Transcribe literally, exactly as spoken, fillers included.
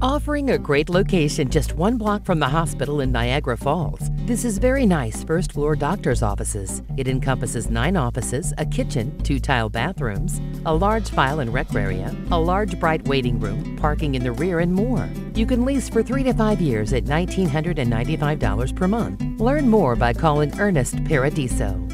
Offering a great location just one block from the hospital in Niagara Falls, this is very nice first-floor doctor's offices. It encompasses nine offices, a kitchen, two tile bathrooms, a large file and rec area, a large bright waiting room, parking in the rear, and more. You can lease for three to five years at one thousand nine hundred ninety-five dollars per month. Learn more by calling Ernest Paradiso.